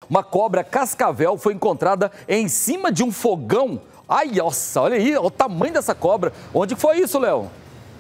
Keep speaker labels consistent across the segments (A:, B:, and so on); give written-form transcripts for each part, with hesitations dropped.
A: Uma cobra cascavel foi encontrada em cima de um fogão. Ai, nossa, olha aí, olha o tamanho dessa cobra. Onde foi isso, Léo?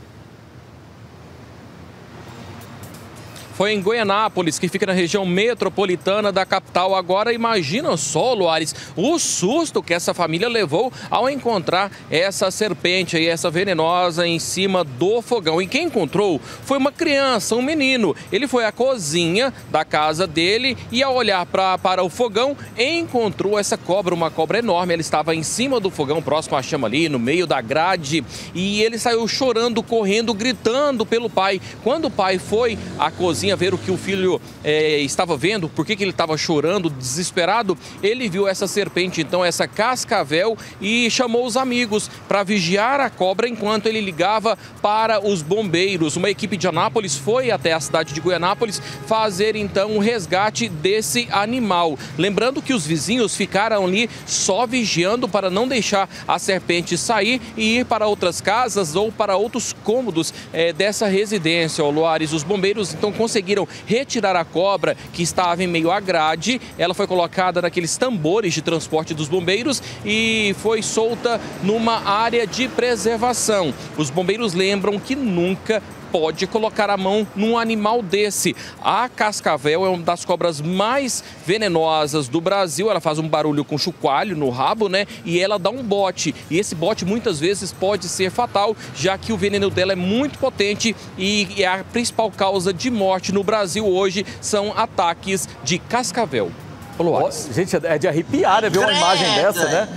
B: Foi em Goianápolis, que fica na região metropolitana da capital. Agora, imagina só, Luares, o susto que essa família levou ao encontrar essa serpente aí, essa venenosa, em cima do fogão. E quem encontrou foi uma criança, um menino. Ele foi à cozinha da casa dele e, ao olhar para o fogão, encontrou essa cobra, uma cobra enorme. Ela estava em cima do fogão, próximo à chama ali, no meio da grade. E ele saiu chorando, correndo, gritando pelo pai. Quando o pai foi à cozinha ver o que o filho estava vendo, por que ele estava chorando, desesperado, ele viu essa serpente, então essa cascavel, e chamou os amigos para vigiar a cobra enquanto ele ligava para os bombeiros. Uma equipe de Anápolis foi até a cidade de Goianápolis fazer então o resgate desse animal. Lembrando que os vizinhos ficaram ali só vigiando para não deixar a serpente sair e ir para outras casas ou para outros cômodos dessa residência. Luares, os bombeiros então conseguiram retirar a cobra que estava em meio à grade. Ela foi colocada naqueles tambores de transporte dos bombeiros e foi solta numa área de preservação. Os bombeiros lembram que nunca pode colocar a mão num animal desse. A cascavel é uma das cobras mais venenosas do Brasil. Ela faz um barulho com chocalho no rabo, né? E ela dá um bote. E esse bote muitas vezes pode ser fatal, já que o veneno dela é muito potente e a principal causa de morte no Brasil hoje são ataques de cascavel.
A: Gente, é de arrepiar, né? Ver uma imagem dessa, né?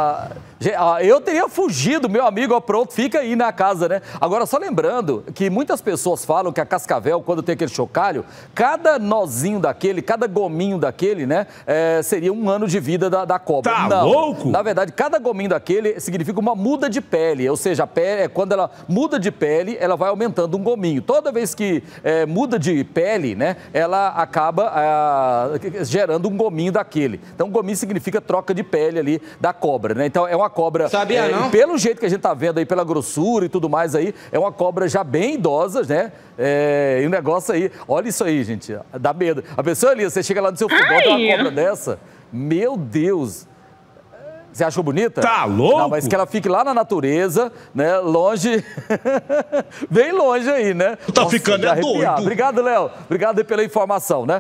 A: Eu teria fugido, meu amigo, ó, pronto, fica aí na casa, né? Agora, só lembrando que muitas pessoas falam que a cascavel, quando tem aquele chocalho, cada nozinho daquele, cada gominho daquele, né, seria um ano de vida da cobra.
C: Tá
A: Não,
C: louco?
A: na verdade, cada gominho daquele significa uma muda de pele, ou seja, a pele, quando ela muda de pele, ela vai aumentando um gominho. Toda vez que muda de pele, né, ela acaba gerando um gominho daquele. Então, gominho significa troca de pele ali da cobra, né? Então, é uma cobra,
D: sabia não?
A: Pelo jeito que a gente tá vendo aí, pela grossura e tudo mais aí, é uma cobra já bem idosa, né? E o negócio aí, olha isso aí, gente, dá medo. A pessoa ali, você chega lá no seu fogão, tem uma cobra dessa, meu Deus. Você achou bonita?
C: Tá louco?
A: Não, mas que ela fique lá na natureza, né, longe, bem longe aí, né?
C: Tá ficando doido.
A: Obrigado, Léo, obrigado aí pela informação, né?